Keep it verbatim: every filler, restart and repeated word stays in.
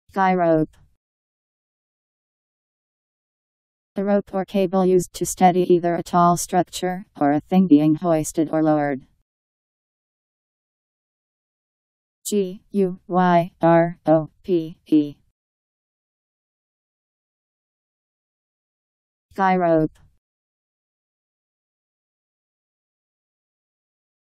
Guy rope. A rope or cable used to steady either a tall structure or a thing being hoisted or lowered. G U Y R O P E. Guy rope.